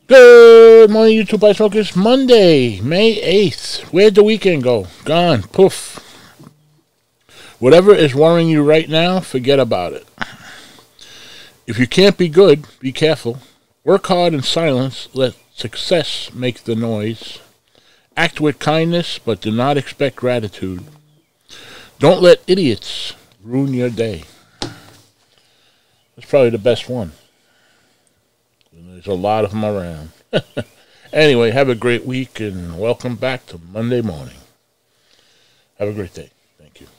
Good morning, YouTube Ice Smokers. Monday, May 8th. Where'd the weekend go? Gone. Poof. Whatever is worrying you right now, forget about it. If you can't be good, be careful. Work hard in silence. Let success make the noise. Act with kindness, but do not expect gratitude. Don't let idiots ruin your day. That's probably the best one. There's a lot of them around. Anyway, have a great week and welcome back to Monday morning. Have a great day. Thank you.